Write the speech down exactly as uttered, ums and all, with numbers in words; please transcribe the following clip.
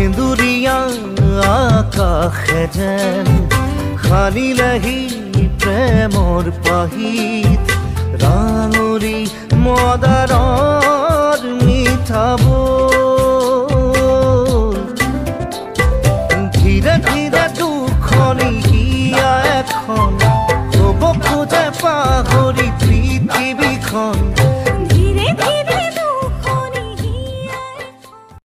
সেন্দুৰীয়া আকাশে যেন সানিলেহি প্ৰেমৰ পাহিত ৰাঙৰি মদাৰৰ মিঠা